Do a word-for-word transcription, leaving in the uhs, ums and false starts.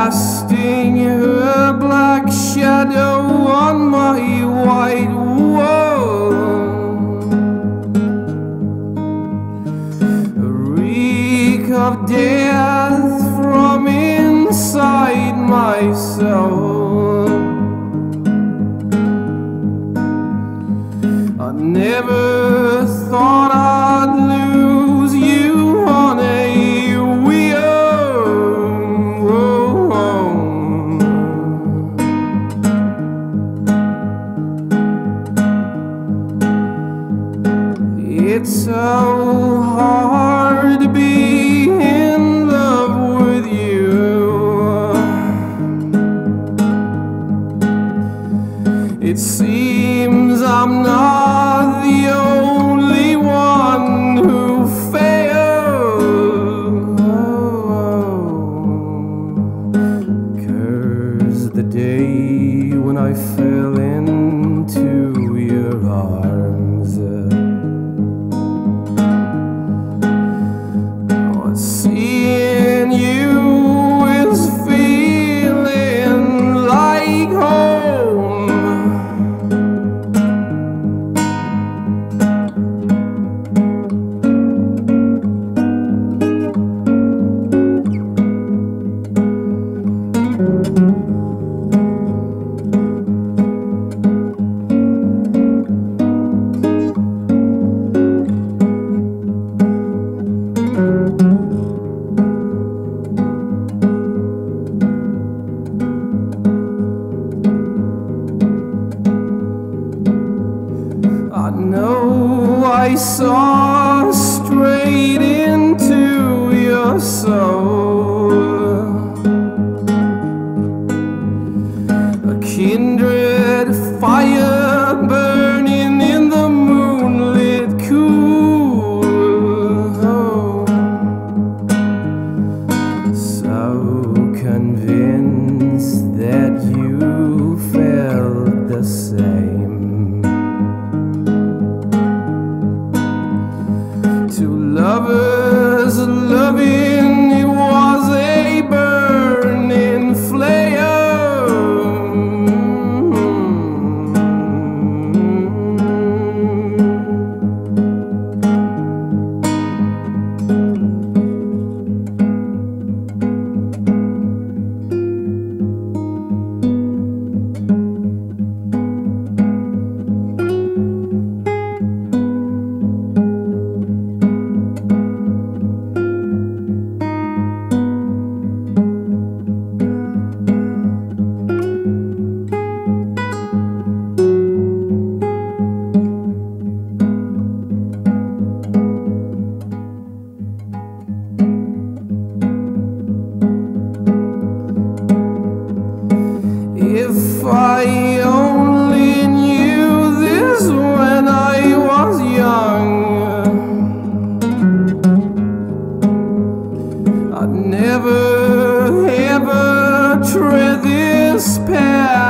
casting her black shadow on my white wall. A reek of death from inside my soul. I never thought I'd lose you on a It's so hard to be in love with you. It seems I'm not the only one who failed. Curse the day when I fell into your arms. Seeing you is feeling like home. I know I saw straight into your soul, a kindred fire burning in the moonlit cool. Oh, so convinced that you felt the same. Two lovers loving, it was a burning flame. If I only knew this when I was young, I'd never ever tread this path.